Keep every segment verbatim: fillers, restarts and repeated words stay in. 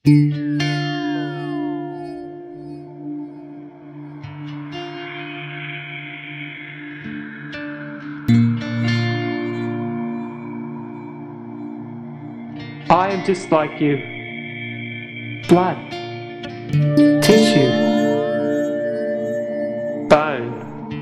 I am just like you. Blood, tissue, bone.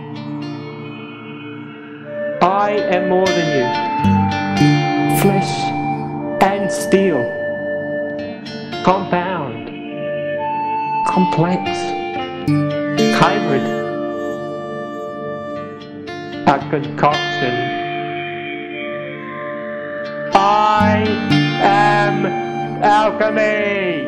I am more than you. Flesh and steel. Compound. Complex. Hybrid. A concoction. I am alchemy.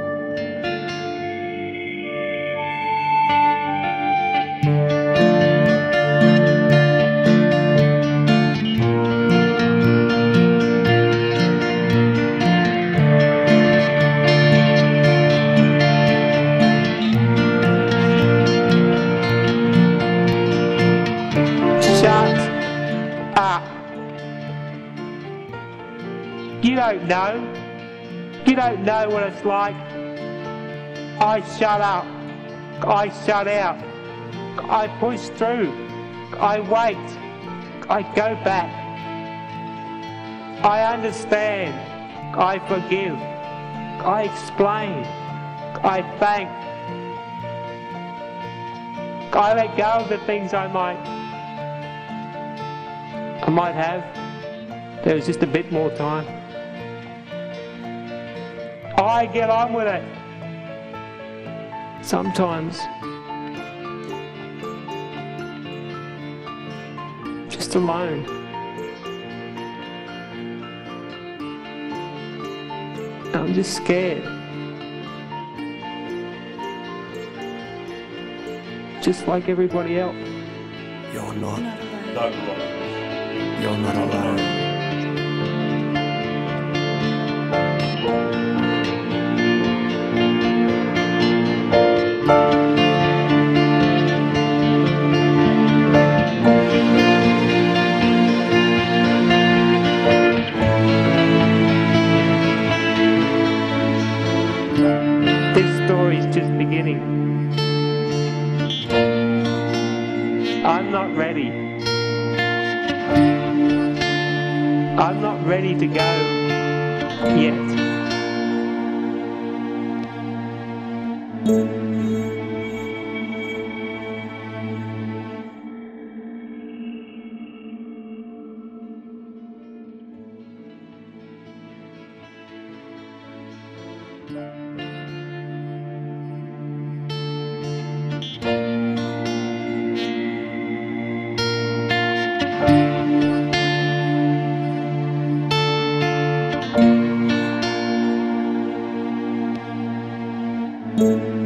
Shut up. You don't know. You don't know what it's like. I shut up. I shut out. I push through. I wait. I go back. I understand. I forgive. I explain. I thank. I let go of the things I might I might have. There was just a bit more time. I get on with it. Sometimes just alone. I'm just scared. Just like everybody else. You're not. Not alone. You're not alone. This story's just beginning. I'm not ready. I'm not ready to go yet. Thank you.